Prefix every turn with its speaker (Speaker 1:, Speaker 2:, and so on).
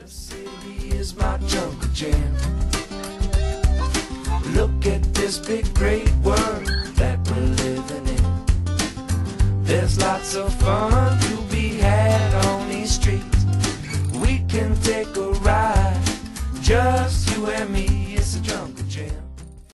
Speaker 1: The city is my jungle jam. Look at this big great world that we're living in. There's lots of fun to be had on these streets. We can take a ride, just you and me.